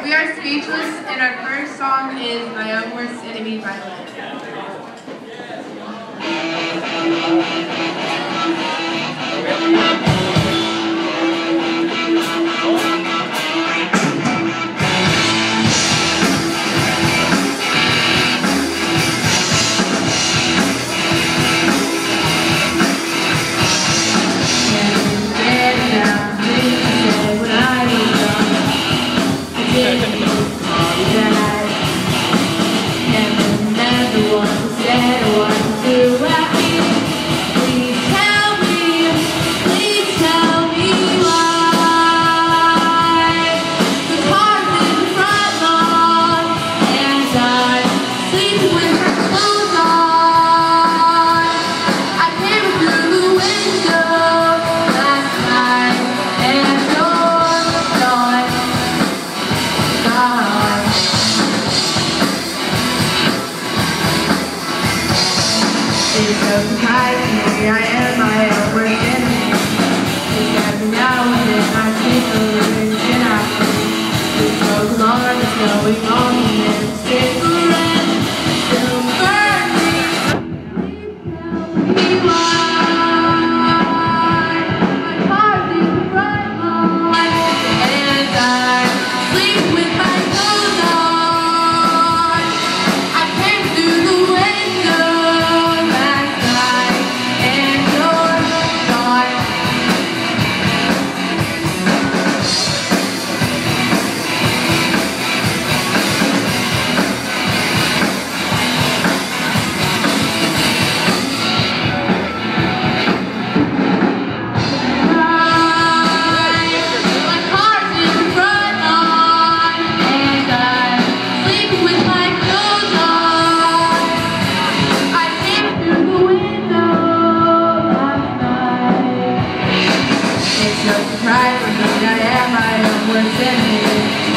We are speechless, and our first song is My Own Worst Enemy by Lynn. I am my own worst enemy. It's every now and then I see the living and I feel it's so long, it's going on and it's cigarette still burn me. Please tell me why my heart is right on and I sleep with my clothes on. I came through the window last night and you're gone. My car's in front on and I sleep with my clothes on. I came through the window last night. It's no surprise for me, I am my own worst enemy.